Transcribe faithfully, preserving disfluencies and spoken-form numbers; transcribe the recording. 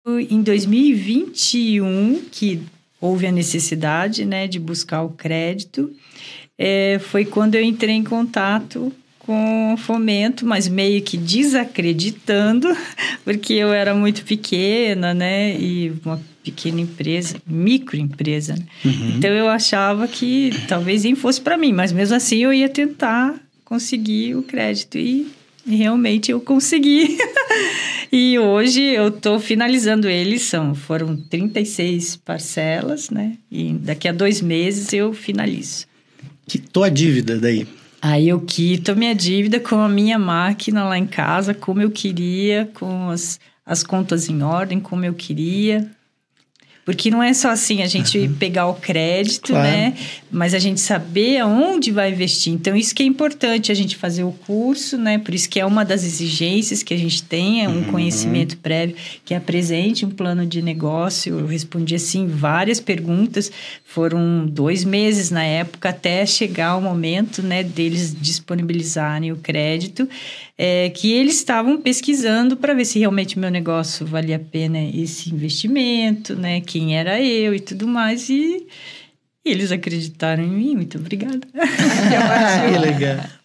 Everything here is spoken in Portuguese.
Em dois mil e vinte e um, que houve a necessidade, né, de buscar o crédito, é, foi quando eu entrei em contato com o Fomento, mas meio que desacreditando, porque eu era muito pequena, né, e uma pequena empresa, microempresa, né? Uhum. Então eu achava que talvez nem fosse para mim, mas mesmo assim eu ia tentar conseguir o crédito e, e realmente eu consegui. E hoje eu estou finalizando eles, são, foram trinta e seis parcelas, né, e daqui a dois meses eu finalizo. Quitou a dívida daí? Aí eu quito a minha dívida com a minha máquina lá em casa, como eu queria, com as, as contas em ordem, como eu queria. Porque não é só assim a gente uhum. pegar o crédito, claro. Né? Mas a gente saber aonde vai investir. Então, isso que é importante, a gente fazer o curso, né? Por isso que é uma das exigências que a gente tem, é um uhum. conhecimento prévio, que apresente um plano de negócio. Eu respondi, assim, várias perguntas. Foram dois meses na época até chegar o momento, né? Deles disponibilizarem o crédito. É, que eles estavam pesquisando para ver se realmente o meu negócio valia a pena esse investimento, né? Quem era eu e tudo mais. E, e eles acreditaram em mim. Muito obrigada. Que legal.